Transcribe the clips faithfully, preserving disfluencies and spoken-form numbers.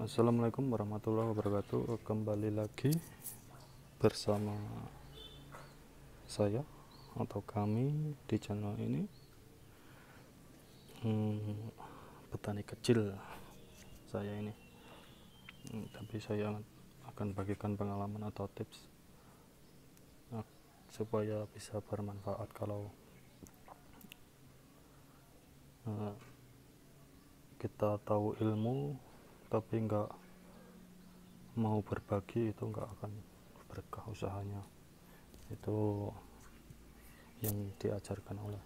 Assalamualaikum warahmatullahi wabarakatuh. Kembali lagi bersama saya atau kami di channel ini, hmm, petani kecil saya ini. Hmm, tapi saya akan bagikan pengalaman atau tips nah, supaya bisa bermanfaat. Kalau uh, kita tahu ilmu tapi nggak mau berbagi, itu nggak akan berkah usahanya. Itu yang diajarkan oleh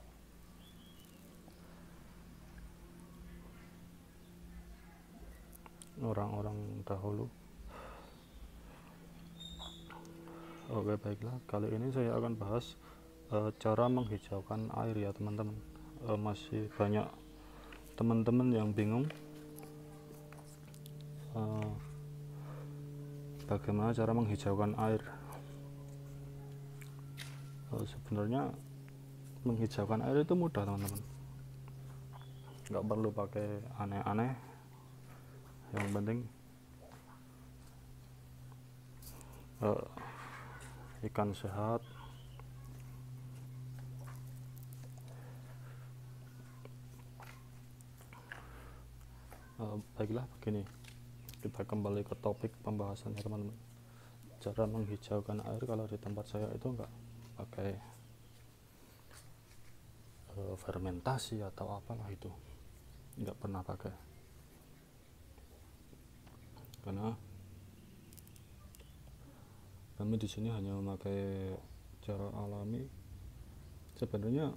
orang-orang dahulu. Oke, baiklah, kali ini saya akan bahas uh, cara menghijaukan air ya teman-teman. Uh, masih banyak teman-teman yang bingung uh, bagaimana cara menghijaukan air. Uh, sebenarnya menghijaukan air itu mudah teman-teman, nggak perlu pakai aneh-aneh. Yang penting uh, ikan sehat, uh, baiklah begini, kita kembali ke topik pembahasannya teman-teman. Cara menghijaukan air kalau di tempat saya itu enggak pakai uh, fermentasi atau apalah, itu enggak pernah pakai, karena kami di sini hanya memakai cara alami. Sebenarnya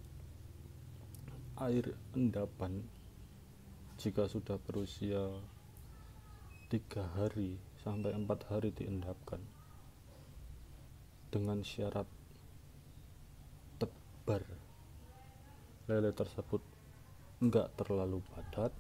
air endapan jika sudah berusia tiga hari sampai empat hari diendapkan dengan syarat tebar lele tersebut enggak terlalu padat,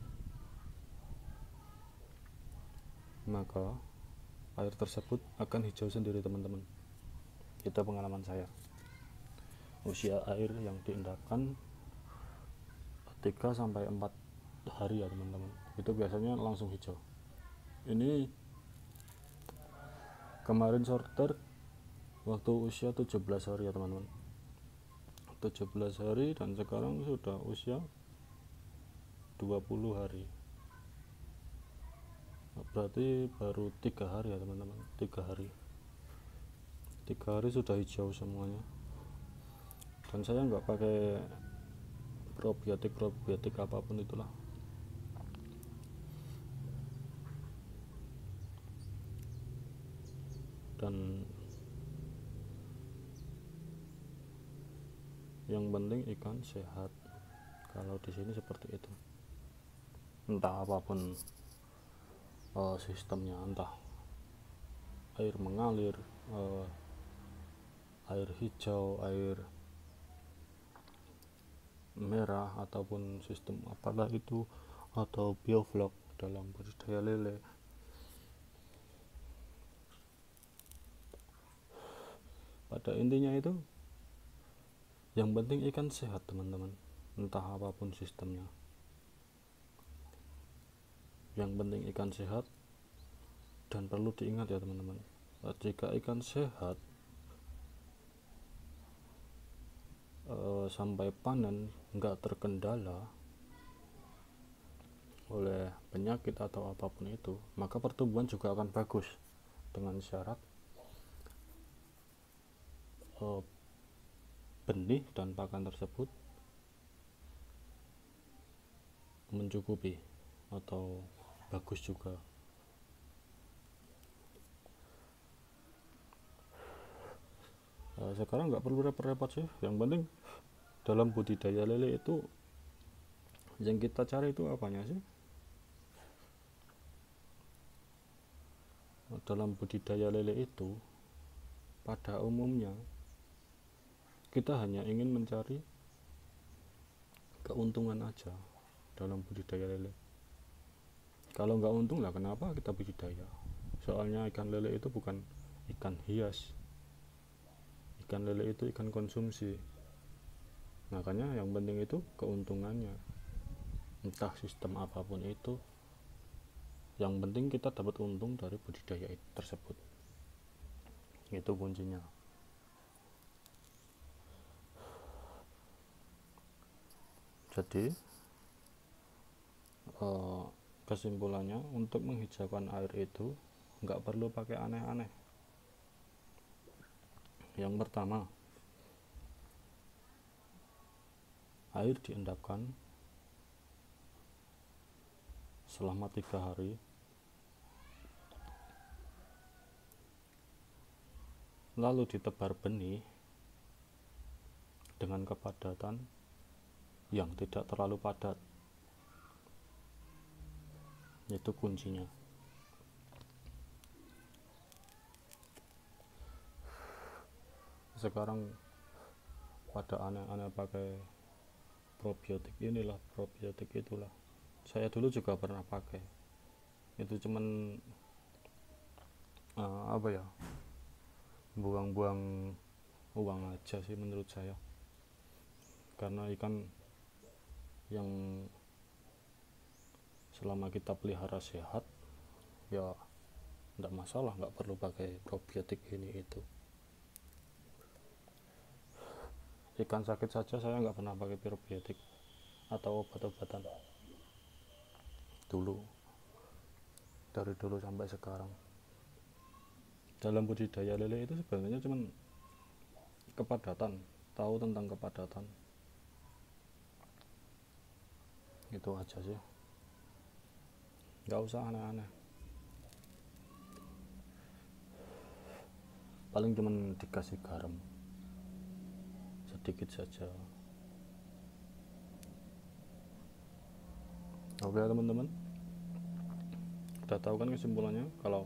maka air tersebut akan hijau sendiri teman-teman. Itu pengalaman saya. Usia air yang diendapkan tiga sampai empat hari ya teman-teman, itu biasanya langsung hijau. Ini kemarin sorter waktu usia tujuh belas hari ya teman-teman, tujuh belas hari, dan sekarang sudah usia dua puluh hari. Berarti baru tiga hari ya teman-teman, tiga hari tiga hari sudah hijau semuanya. Dan saya nggak pakai probiotik probiotik apapun itulah. Dan yang penting ikan sehat. Kalau di sini seperti itu, entah apapun uh, sistemnya, entah air mengalir, uh, air hijau, air merah, ataupun sistem apalah itu, atau bioflok dalam budidaya lele. Pada intinya itu yang penting ikan sehat teman-teman, entah apapun sistemnya. Yang penting ikan sehat. Dan perlu diingat ya teman-teman, jika ikan sehat e, sampai panen nggak terkendala oleh penyakit atau apapun itu, maka pertumbuhan juga akan bagus, dengan syarat e, benih dan pakan tersebut mencukupi atau bagus juga. Sekarang nggak perlu repot-repot sih, yang penting dalam budidaya lele itu yang kita cari itu apanya sih? Dalam budidaya lele itu pada umumnya kita hanya ingin mencari keuntungan aja dalam budidaya lele. Kalau nggak untung lah kenapa kita budidaya? Soalnya ikan lele itu bukan ikan hias, ikan lele itu ikan konsumsi. Makanya yang penting itu keuntungannya, entah sistem apapun itu, Yang penting kita dapat untung dari budidaya tersebut, itu kuncinya. Jadi eh, kesimpulannya, untuk menghijaukan air itu nggak perlu pakai aneh-aneh. Yang pertama, air diendapkan selama tiga hari, lalu ditebar benih dengan kepadatan yang tidak terlalu padat. Itu kuncinya. Sekarang pada aneh-aneh pakai probiotik inilah, probiotik itulah. Saya dulu juga pernah pakai. Itu cuman uh, apa ya, buang-buang uang aja sih menurut saya. Karena ikan yang selama kita pelihara sehat, ya enggak masalah, nggak perlu pakai probiotik ini itu. Ikan sakit saja saya nggak pernah pakai probiotik atau obat-obatan dulu, dari dulu sampai sekarang. Dalam budidaya lele itu sebenarnya cuman kepadatan, tahu tentang kepadatan, itu aja sih, nggak usah aneh-aneh. Paling cuman dikasih garam sedikit saja. Oke teman-teman, udah tahu kan kesimpulannya, kalau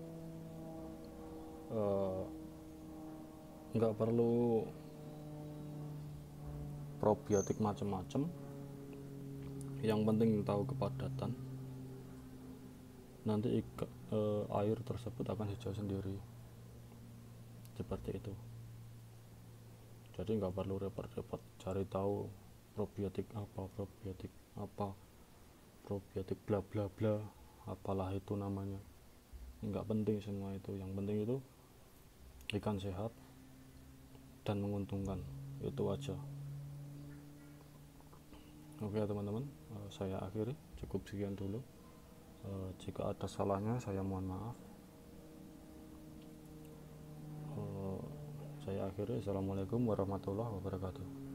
uh, nggak perlu probiotik macam-macam, yang penting tahu kepadatan, nanti ika, uh, air tersebut akan hijau sendiri, seperti itu. Jadi nggak perlu repot-repot cari tahu probiotik apa, probiotik apa, probiotik bla bla bla, apalah itu namanya. Nggak penting semua itu. Yang penting itu ikan sehat dan menguntungkan, itu aja. Oke teman-teman, uh, saya akhiri, cukup sekian dulu. Uh, jika ada salahnya saya mohon maaf. Uh, saya akhiri. Assalamualaikum warahmatullahi wabarakatuh.